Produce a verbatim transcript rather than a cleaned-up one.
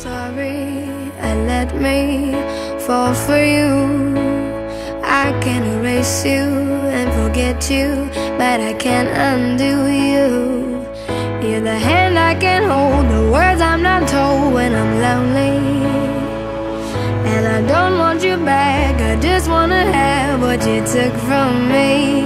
sorry I let me fall for you. I can erase you and forget you, but I can't undo you. You're the hand I can hold, the words I'm not told when I'm lonely. And I don't want you back, I just wanna have what you took from me.